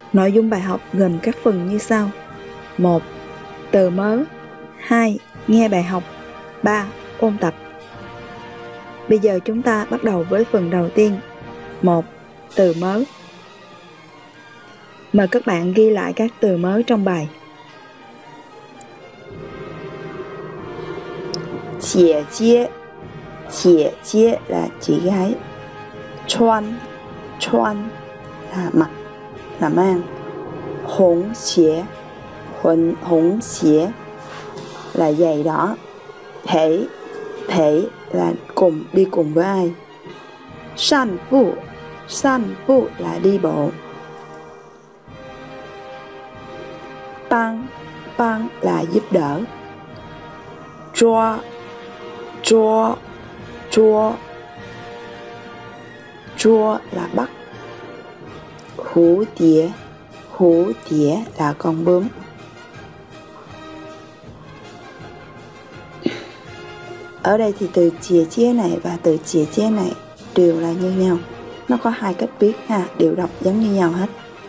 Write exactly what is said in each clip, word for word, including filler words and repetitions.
Nội dung bài học gồm các phần như sau: một. Từ mới. Hai. Nghe bài học. Ba. Ôn tập. Bây giờ chúng ta bắt đầu với phần đầu tiên. Một. Từ mới. Mời các bạn ghi lại các từ mới trong bài. 姐姐,姐姐là chị gái.穿,穿là mặc, là mang. Hồng xie, hồng, hồng xie là giày đỏ. Thể, thể là cùng, đi cùng với ai. San bu, san bu là đi bộ. Bang, bang là giúp đỡ. Chua, chua, chua, chua là bắt. Hú tía, hú tía là con bướm. Ở đây thì từ chìa chia này và từ chìa chia này đều là như nhau. Nó có hai cách viết ha, đều đọc giống như nhau hết.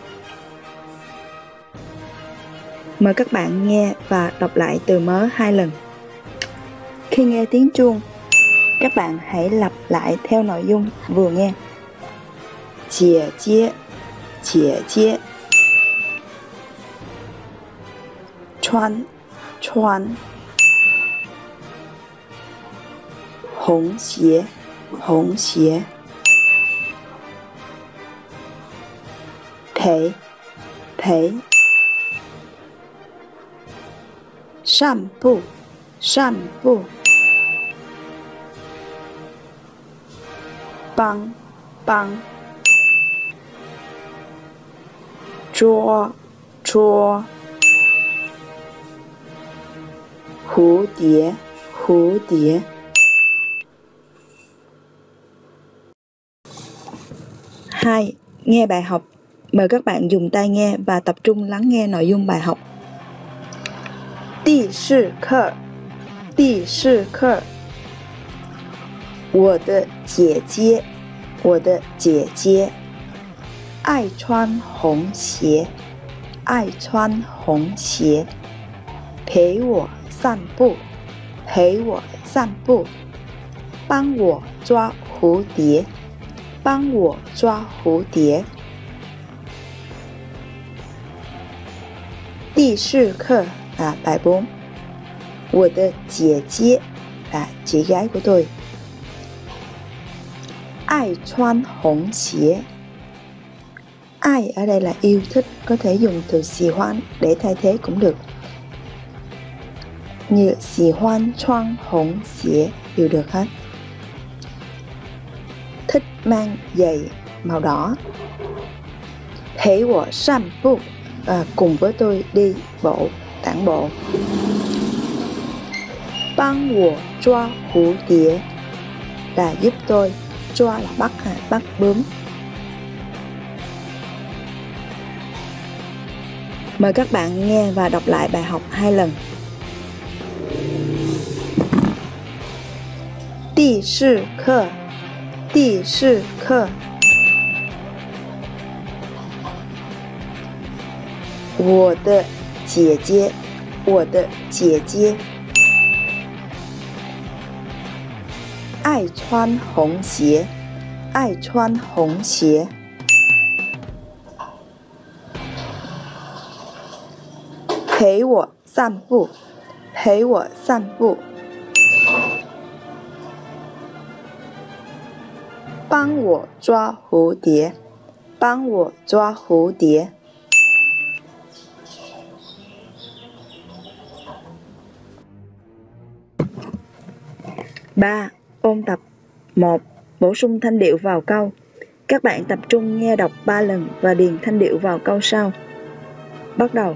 Mời các bạn nghe và đọc lại từ mới hai lần. Khi nghe tiếng chuông, các bạn hãy lặp lại theo nội dung vừa nghe. Chìa chia, chìa chia.穿,穿. Hồng xie, hồng xie. Thể, thể. San bu, san bu. Bang, bang. Chua, chua. Hú tía, hú tía. Hai. Nghe bài học. Mời các bạn dùng tai nghe và tập trung lắng nghe nội dung bài học. 第四课，第四课。我的姐姐，我的姐姐，爱穿红鞋，爱穿红鞋，陪我散步，陪我散步，帮我抓蝴蝶，帮我抓蝴蝶。第四课là bài bốn. 我的姐姐 là chị gái của tôi. Ai穿hồng xie. Ai ở đây là yêu thích, có thể dùng từ xì hoan để thay thế cũng được. Như xì hoan穿hồng xie đều được hết. Thích mang giày màu đỏ.陪我散步, à, cùng với tôi đi bộ, tản bộ. Bang wo抓蝴蝶 là giúp tôi.抓là bắt, à, bắt bướm. Mời các bạn nghe và đọc lại bài học hai lần. 第四课，第四课。我的姐姐，我的姐姐，爱穿红鞋，爱穿红鞋，陪我散步，陪我散步，帮我抓蝴蝶，帮我抓蝴蝶。 ba. Ôn tập. một. Bổ sung thanh điệu vào câu. Các bạn tập trung nghe đọc ba lần và điền thanh điệu vào câu sau. Bắt đầu.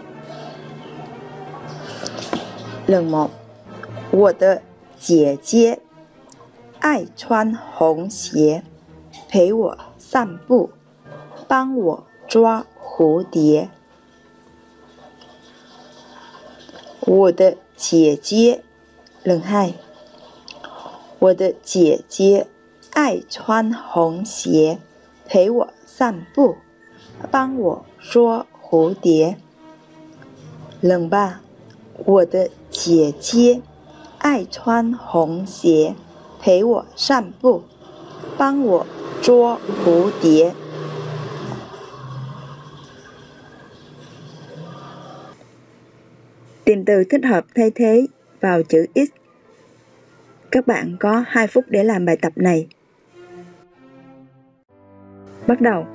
Lần một. 我的姐姐爱穿红鞋，陪我散步，帮我抓蝴蝶。我的姐姐。Lần hai. 我的姐姐爱穿红鞋，陪我散步， 帮我捉蝴蝶。Lần ba, 我的姐姐爱穿红鞋，陪我散步，帮我捉蝴蝶。 Tìm từ thích hợp thay thế vào chữ X. Các bạn có hai phút để làm bài tập này. Bắt đầu.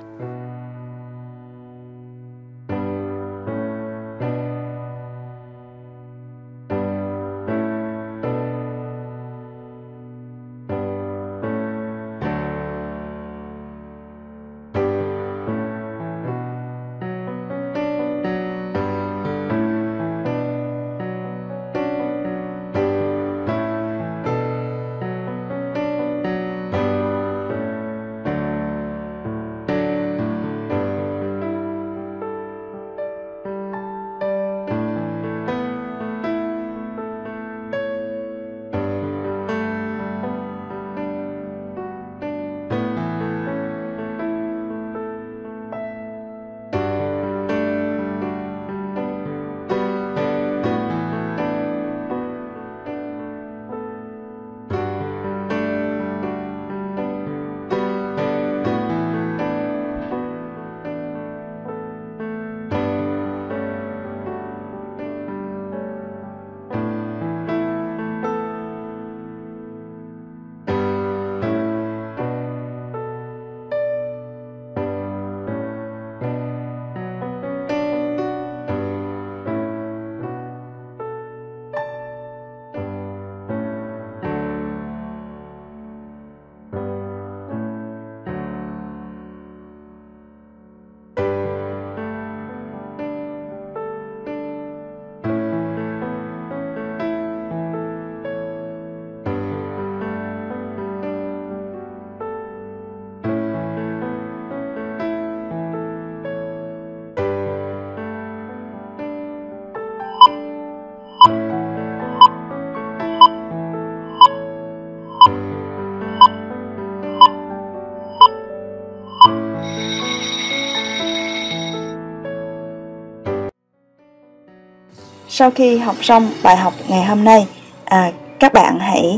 Sau khi học xong bài học ngày hôm nay, à, các bạn hãy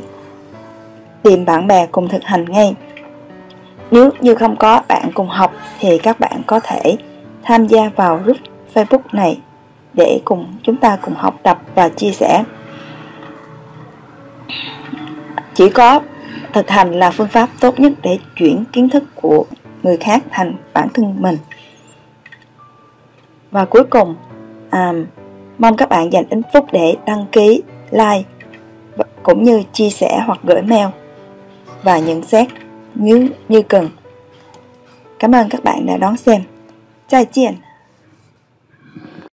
tìm bạn bè cùng thực hành ngay. Nếu như không có bạn cùng học thì các bạn có thể tham gia vào group Facebook này để cùng chúng ta cùng học tập và chia sẻ. Chỉ có thực hành là phương pháp tốt nhất để chuyển kiến thức của người khác thành bản thân mình. Và cuối cùng, à, mong các bạn dành ít phút để đăng ký, like cũng như chia sẻ hoặc gửi mail và nhận xét nếu như cần. Cảm ơn các bạn đã đón xem.再见.